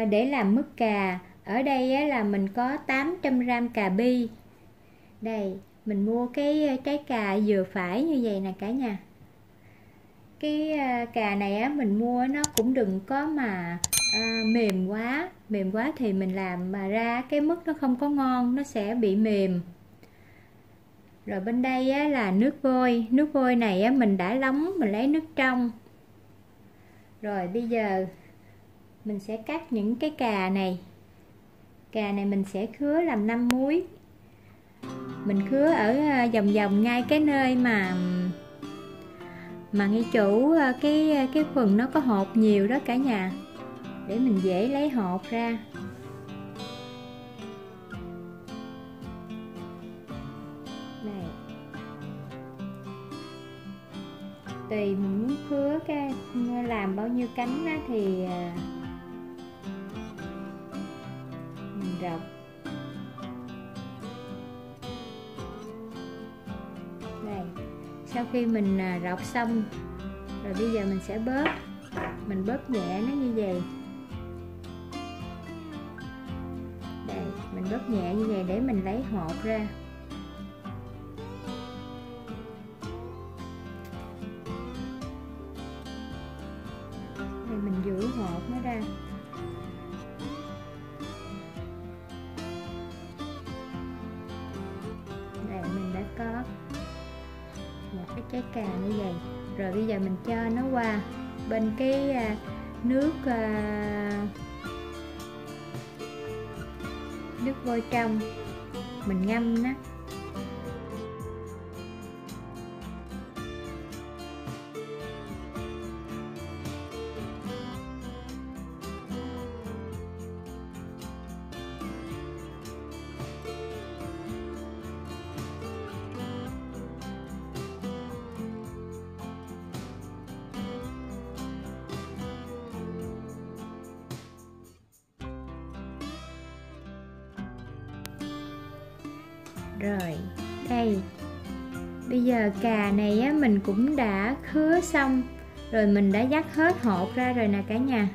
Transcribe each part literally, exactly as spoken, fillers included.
để làm mứt cà. Ở đây á, là mình có tám trăm gam cà bi. Đây, mình mua cái trái cà vừa phải như vậy nè cả nhà. Cái cà này á, mình mua nó cũng đừng có mà à, mềm quá. Mềm quá thì mình làm mà ra cái mứt nó không có ngon, nó sẽ bị mềm. Rồi bên đây á, là nước vôi. Nước vôi này á, mình đã lóng, mình lấy nước trong. Rồi bây giờ mình sẽ cắt những cái cà này. Cà này mình sẽ khứa làm năm múi. Mình khứa ở vòng vòng ngay cái nơi mà mà ngay chỗ cái cái phần nó có hột nhiều đó cả nhà, để mình dễ lấy hột ra. Này, tùy mình muốn khứa cái làm bao nhiêu cánh á, thì mình rọc. Đây, sau khi mình rọc xong rồi bây giờ mình sẽ bóp. Mình bóp nhẹ nó như vậy. Đây, mình bóp nhẹ như vậy để mình lấy hột ra. Đây, mình giữ hột nó ra. Đây, mình đã có một cái trái cà như vậy. Rồi bây giờ mình cho nó qua bên cái à, nước à, nước vôi trong, mình ngâm nó. Rồi, đây. Bây giờ cà này á, mình cũng đã khứa xong. Rồi mình đã vắt hết hột ra rồi nè cả nhà.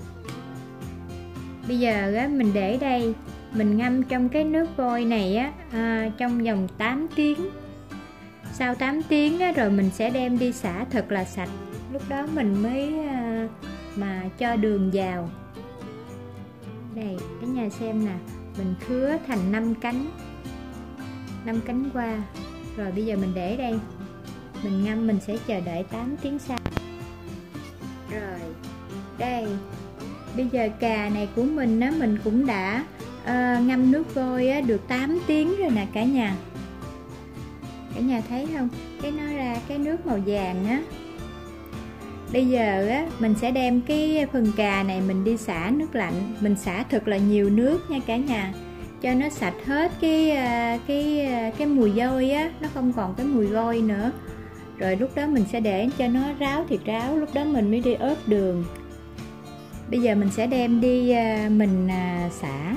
Bây giờ á, mình để đây. Mình ngâm trong cái nước vôi này á, à, trong vòng tám tiếng. Sau tám tiếng á, rồi mình sẽ đem đi xả thật là sạch. Lúc đó mình mới à, mà cho đường vào. Đây, cả nhà xem nè. Mình khứa thành năm cánh. năm cánh qua. Rồi bây giờ mình để đây. Mình ngâm, mình sẽ chờ đợi tám tiếng sau. Rồi, đây. Bây giờ cà này của mình á, mình cũng đã uh, ngâm nước vôi á, được tám tiếng rồi nè cả nhà. Cả nhà thấy không? Cái nó ra cái nước màu vàng á. Bây giờ á, mình sẽ đem cái phần cà này mình đi xả nước lạnh. Mình xả thật là nhiều nước nha cả nhà, cho nó sạch hết cái cái cái mùi vôi á, nó không còn cái mùi vôi nữa. Rồi lúc đó mình sẽ để cho nó ráo thì ráo, lúc đó mình mới đi ướp đường. Bây giờ mình sẽ đem đi mình xả.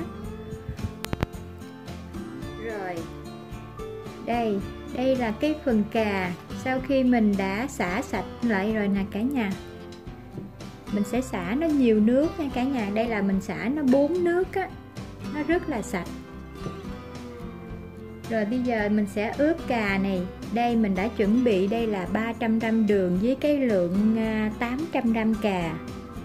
Rồi, đây, đây là cái phần cà sau khi mình đã xả sạch lại rồi nè cả nhà. Mình sẽ xả nó nhiều nước nha cả nhà. Đây là mình xả nó bốn nước á, nó rất là sạch. Rồi bây giờ mình sẽ ướp cà này. Đây mình đã chuẩn bị, đây là ba trăm gam đường với cái lượng tám trăm gam cà.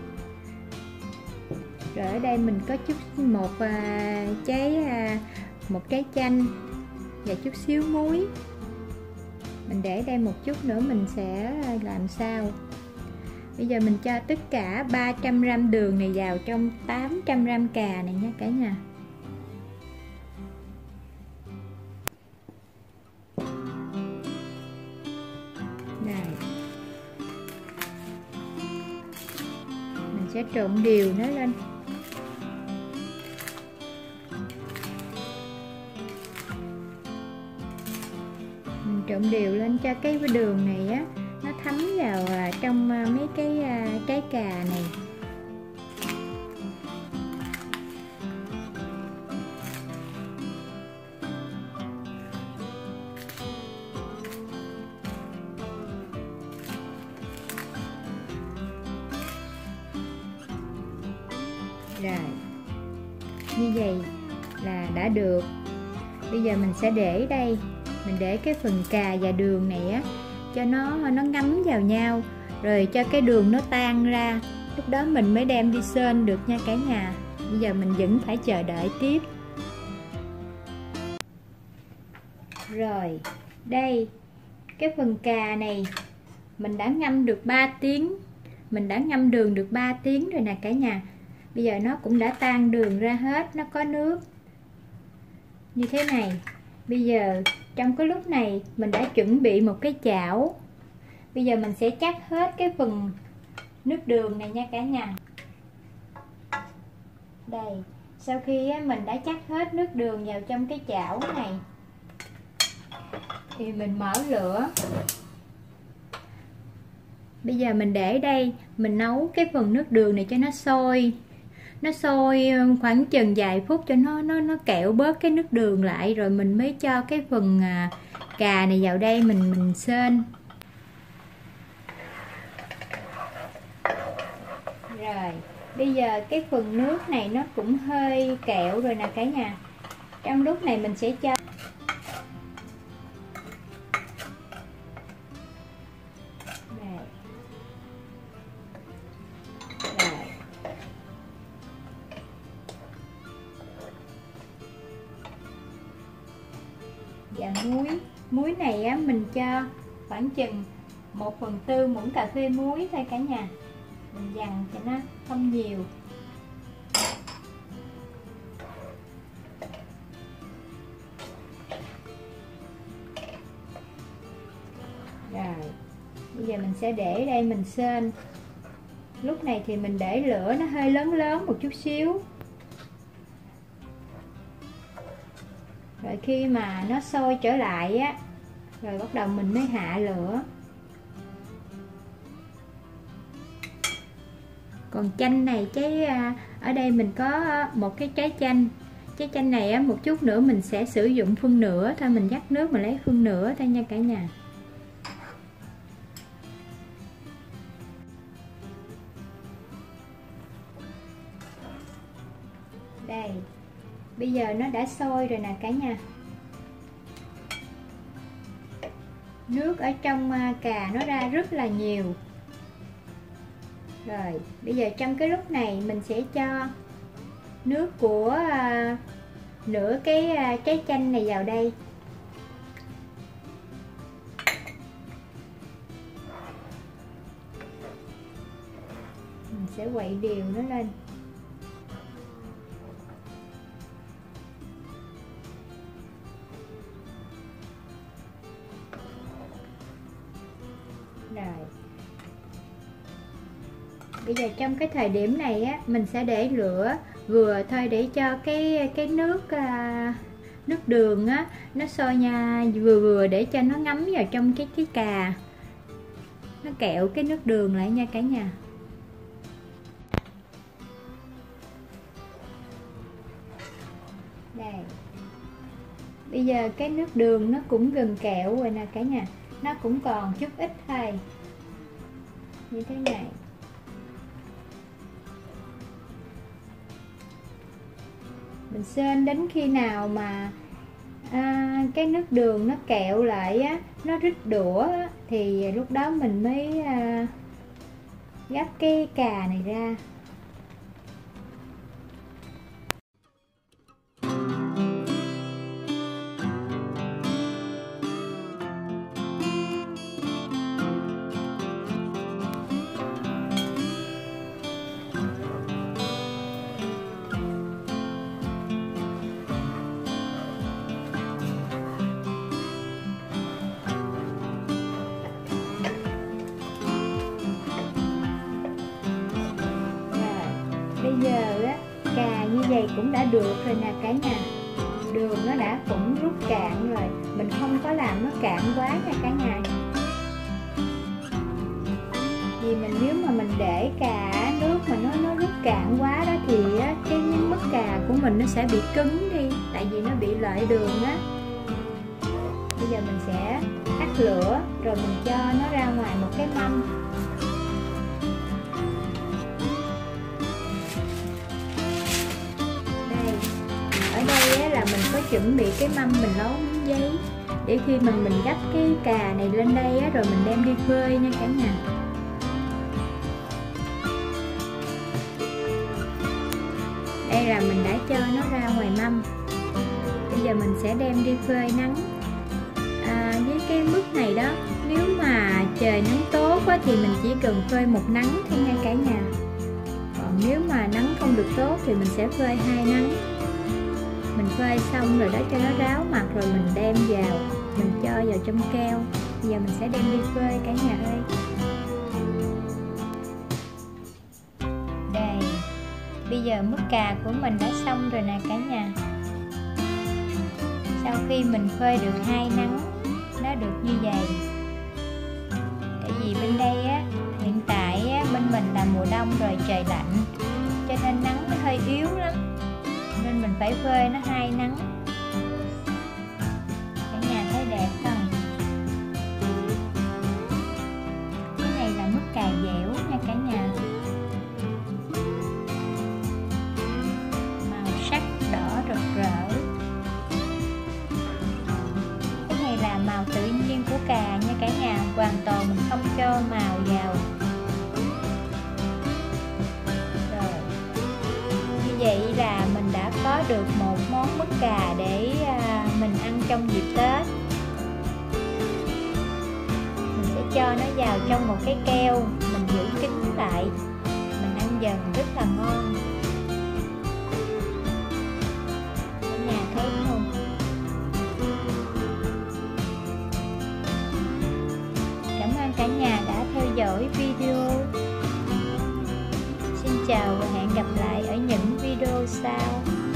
Rồi ở đây mình có chút một uh, trái uh, một trái chanh và chút xíu muối. Mình để đây một chút nữa mình sẽ làm sao. Bây giờ mình cho tất cả ba trăm gam đường này vào trong tám trăm gam cà này nha cả nhà. Này. Mình sẽ trộn đều nó lên. Mình trộn đều lên cho cái đường này á, nó thấm vào trong mấy cái trái cà này. Rồi, như vậy là đã được. Bây giờ mình sẽ để đây, mình để cái phần cà và đường này á cho nó nó ngấm vào nhau, rồi cho cái đường nó tan ra, lúc đó mình mới đem đi sên được nha cả nhà. Bây giờ mình vẫn phải chờ đợi tiếp. Rồi, đây cái phần cà này mình đã ngâm được ba tiếng, mình đã ngâm đường được ba tiếng rồi nè cả nhà. Bây giờ nó cũng đã tan đường ra hết, nó có nước như thế này. Bây giờ trong cái lúc này mình đã chuẩn bị một cái chảo. Bây giờ mình sẽ chắc hết cái phần nước đường này nha cả nhà. Đây, sau khi mình đã chắc hết nước đường vào trong cái chảo này thì mình mở lửa. Bây giờ mình để đây, mình nấu cái phần nước đường này cho nó sôi. Nó sôi khoảng chừng vài phút cho nó nó nó kẹo bớt cái nước đường lại, rồi mình mới cho cái phần à, cà này vào đây mình mình sên. Rồi, bây giờ cái phần nước này nó cũng hơi kẹo rồi nè cả nhà. Trong lúc này mình sẽ cho đây. Rồi. Và muối, muối này á mình cho khoảng chừng một phần tư muỗng cà phê muối thôi cả nhà. Mình dằn cho nó không nhiều. Rồi, bây giờ mình sẽ để đây mình sên. Lúc này thì mình để lửa nó hơi lớn lớn một chút xíu. Rồi khi mà nó sôi trở lại á, rồi bắt đầu mình mới hạ lửa. Còn chanh này, cái ở đây mình có một cái trái chanh. Trái chanh này á, một chút nữa mình sẽ sử dụng phân nửa thôi, mình dắt nước mình lấy phân nửa thôi nha cả nhà. Đây, bây giờ nó đã sôi rồi nè cả nhà. Nước ở trong cà nó ra rất là nhiều. Rồi, bây giờ trong cái lúc này mình sẽ cho nước của à, nửa cái à, trái chanh này vào đây. Mình sẽ quậy đều nó lên. Rồi. Bây giờ trong cái thời điểm này á, mình sẽ để lửa vừa thôi để cho cái cái nước à, nước đường á nó sôi nha, vừa vừa để cho nó ngấm vào trong cái cái cà, nó kẹo cái nước đường lại nha cả nhà. Đây, bây giờ cái nước đường nó cũng gần kẹo rồi nè cả nhà, nó cũng còn chút ít thôi, như thế này. Mình sên đến khi nào mà à, cái nước đường nó kẹo lại á, nó rít đũa á, thì lúc đó mình mới à, gắp cái cà này ra. Bây giờ á, cà như vậy cũng đã được rồi nè cả nhà. Đường nó đã cũng rút cạn rồi, mình không có làm nó cạn quá nha cả nhà. Vì mình nếu mà mình để cà nước mà nó nó rút cạn quá đó thì á, cái miếng mứt cà của mình nó sẽ bị cứng đi, tại vì nó bị lợi đường á. Bây giờ mình sẽ tắt lửa rồi mình cho nó ra ngoài một cái mâm. mình có chuẩn bị cái mâm mình nấu miếng giấy để khi mà mình gấp cái cà này lên đây á, rồi mình đem đi phơi nha cả nhà. Đây là mình đã cho nó ra ngoài mâm. Bây giờ mình sẽ đem đi phơi nắng. À, với cái mức này đó, nếu mà trời nắng tốt quá thì mình chỉ cần phơi một nắng thôi nha cả nhà. Còn nếu mà nắng không được tốt thì mình sẽ phơi hai nắng. Mình phơi xong rồi đó cho nó ráo mặt rồi mình đem vào, mình cho vào trong keo. Bây giờ mình sẽ đem đi phơi cả nhà ơi. Đây, bây giờ mứt cà của mình đã xong rồi nè cả nhà. Sau khi mình phơi được hai nắng, nó được như vậy. Tại vì bên đây á, hiện tại á, bên mình là mùa đông rồi, trời lạnh, cho nên nắng nó hơi yếu lắm, nên mình phải phơi nó hai nắng. Cả nhà thấy đẹp không? Cái này là mứt cà dẻo nha cả nhà. Màu sắc đỏ rực rỡ. Cái này là màu tự nhiên của cà nha cả nhà, hoàn toàn mình không cho màu vào. Rồi, như vậy là mình đã có được một món mứt cà để mình ăn trong dịp Tết. Mình sẽ cho nó vào trong một cái keo, mình giữ kín lại, mình ăn dần rất là ngon. Cả nhà thấy không? Cảm ơn cả nhà đã theo dõi video. Xin chào và hẹn gặp lại ở những video sau.